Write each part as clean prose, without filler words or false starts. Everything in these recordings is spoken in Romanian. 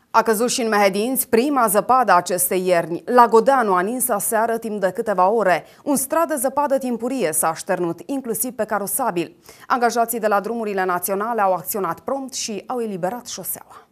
A căzut și în Mehedinți prima zăpadă acestei ierni. La Godeanu a nins aseară timp de câteva ore. Un strat de zăpadă timpurie s-a așternut, inclusiv pe carosabil. Angajații de la drumurile naționale au acționat prompt și au eliberat șoseaua.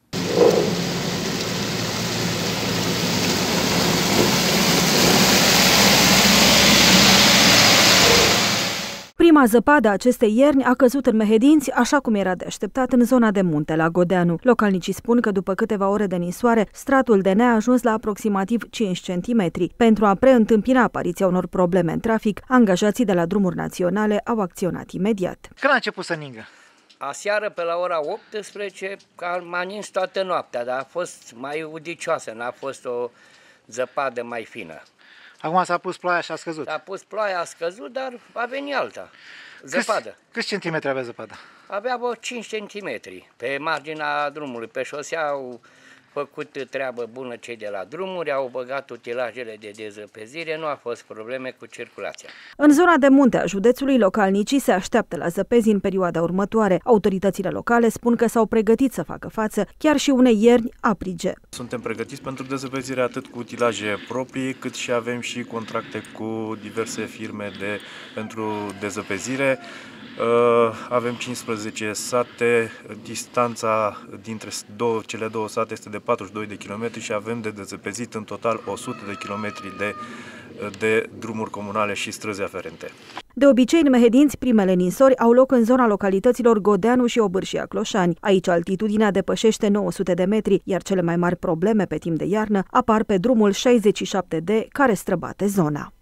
Prima zăpadă a acestei ierni a căzut în Mehedinți, așa cum era de așteptat, în zona de munte, la Godeanu. Localnicii spun că după câteva ore de ninsoare, stratul de nea a ajuns la aproximativ 5 cm. Pentru a preîntâmpina apariția unor probleme în trafic, angajații de la drumuri naționale au acționat imediat. Când a început să ningă? Aseară, pe la ora 18, m-a nins toată noaptea, dar a fost mai udicioasă, n-a fost o zăpadă mai fină. Acum s-a pus ploaia și a scăzut. S-a pus ploaia, a scăzut, dar a venit alta zăpadă. Câți centimetri avea zăpada? Avea vreo 5 cm. Pe marginea drumului, pe șosea, au făcut treabă bună cei de la drumuri, au băgat utilajele de dezăpezire, nu a fost probleme cu circulația. În zona de munte a județului, localnicii se așteaptă la zăpezi în perioada următoare. Autoritățile locale spun că s-au pregătit să facă față chiar și unei ierni aprige. Suntem pregătiți pentru dezăpezire atât cu utilaje proprii, cât și avem și contracte cu diverse firme pentru dezăpezire. Avem 15 sate, distanța dintre cele două sate este de 42 de km și avem de dezăpezit în total 100 de km de drumuri comunale și străzi aferente. De obicei, în Mehedinți, primele ninsori au loc în zona localităților Godeanu și Obârșia Cloșani. Aici altitudinea depășește 900 de metri, iar cele mai mari probleme pe timp de iarnă apar pe drumul 67D, care străbate zona.